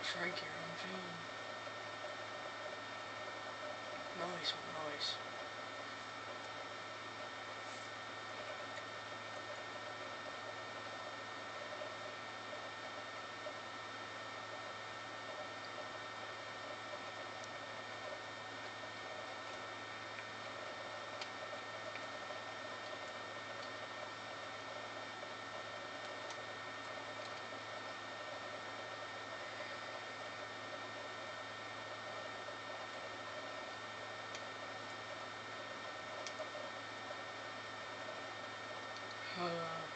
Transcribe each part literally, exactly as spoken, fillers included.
Frank here, I'm Gene. Nice, nice. Uh,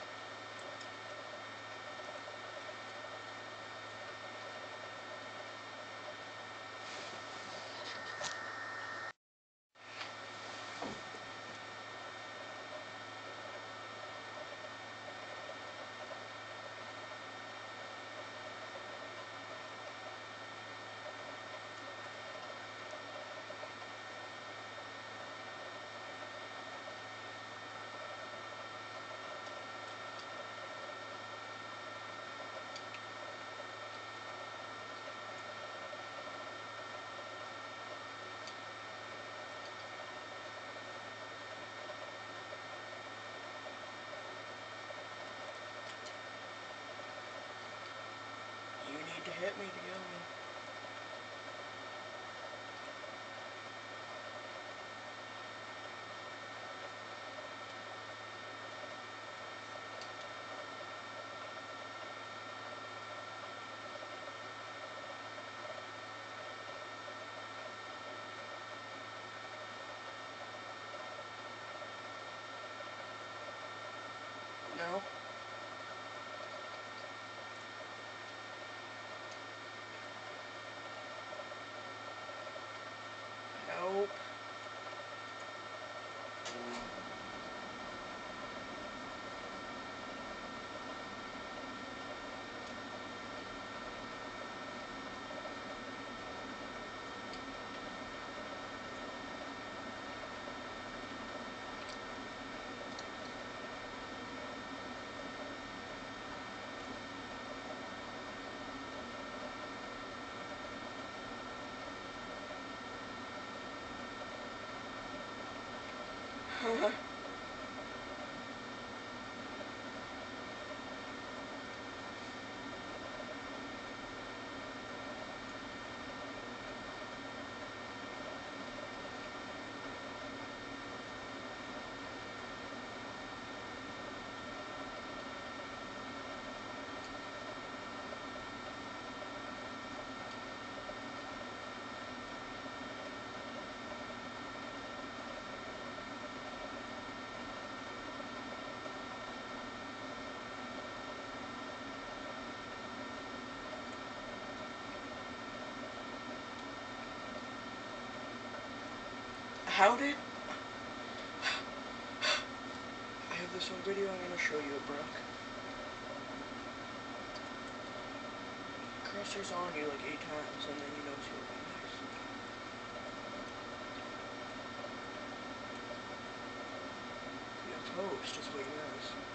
you need to hit me to kill me. No. Nope. How did... I have this on video, I'm gonna show you it, bro. Crosser's on you like eight times, and then you notice you're looking nice. You post is what you miss.